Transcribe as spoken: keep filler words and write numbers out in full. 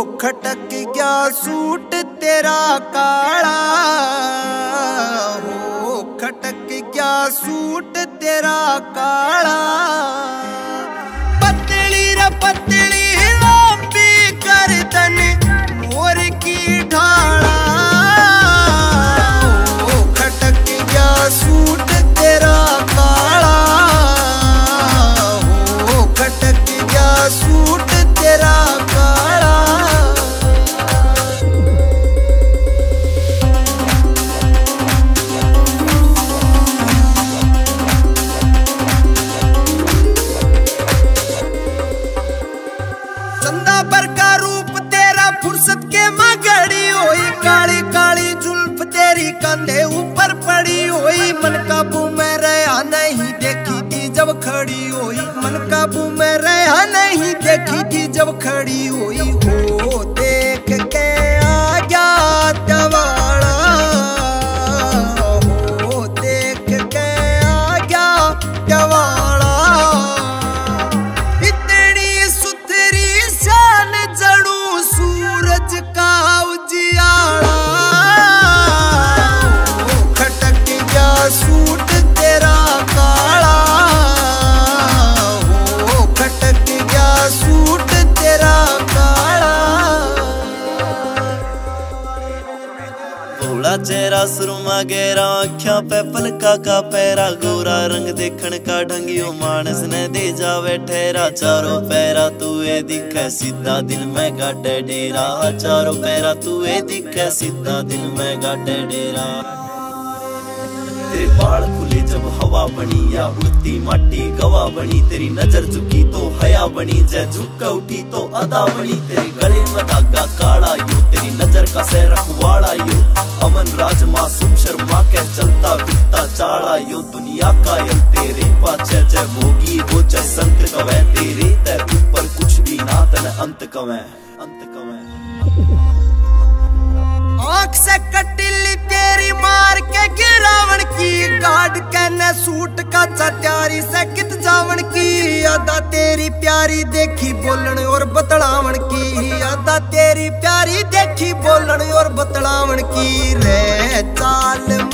खटक गया सूट तेरा काला, हो खटक गया सूट तेरा काला। पतली रे पतली लंबी गर्दन मोर की ढाला, हो खटक गया सूट तेरा काला, हो खटक गया सूट तेरा काला। चंदा पर का रूप तेरा फुर्सत के मगड़ी होई, काली काली जुल्फ तेरी कंधे ऊपर पड़ी होई। मन काबू में रहा नहीं देखी थी जब खड़ी हुई, मन काबू में रहा नहीं देखी थी जब खड़ी हुई। हो देख के आ गया दवाड़ा, हो देख के आ गया दवाड़ा। इतनी सुथरी शान जड़ू सूरज का उजियाला, हो खटक गया सूट तेरा काला, हो खटक गया सूट तेरा काला। भोला चेहरा सुरमा गहरा आँखों पे पलका का पैरा, गोरा रंग देखण का ढंगियो मानस ने दे जावे ठहरा। चारों पैरा तू ए दिखे सीधा दिल में गाटे डेरा, चारों पैरा तू ए दिखे सीधा दिल में गाटे डेरा। तेरे बाल खुले जब हवा बनी या उड़ती माटी गवा बनी, तेरी नजर झुकी तो हया बनी, जय झुक उठी तो अदा बनी। तेरे गले में धागा काला यो, तेरी नजर का सह रखवाड़ा यो। अमनराज मासूम शर्मा के चलता फिरता चाड़ा यो, दुनिया कायल तेरे पाछे जय भोगी हो जय संत कवे। तेरे तय ऊपर कुछ भी ना तन अंत कवे, अंत कवे। आँख से कटिली तेरी मार के गिरावण की, गाड़ के न सूट का त्यारी से कित जावण की। अदा तेरी प्यारी देखी बोलन और बतलावण की, अदा तेरी प्यारी देखी बोलन और बतलावण की। रे चाल